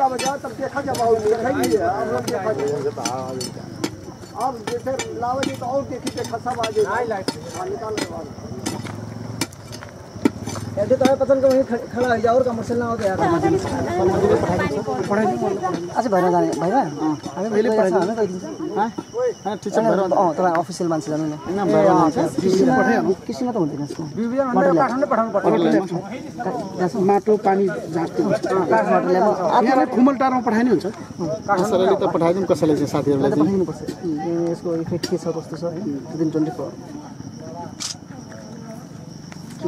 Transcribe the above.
बजा तब देखा जब दिखाई अब लोग देखा अब जैसे लावली तो और देखी देखा सब आगे निकाल ऐसे तो पसंद का वहीं खड़ा है और कमर्शियल ना हो यार अच्छा भएर जाने भएर हामी मैले पढाइ हामी गइदिन्छ हां हां ठीक छ भएर तपाईं अफिसियल मान्छे जानु नि किसिम त हुँदैन यसमा काठमाडौँ पठाउनु पर्छ माटो पानी जाँच्नु काठमाडौँ ल्याब आफैले खुमलटारमा पठाइनु हुन्छ कसैले त पठाइदिनु कसैले चाहिँ साथीहरुलाई चाहिँ पठाइनु पर्छ यसको इफेक्ट के छ कस्तो छ हैन 24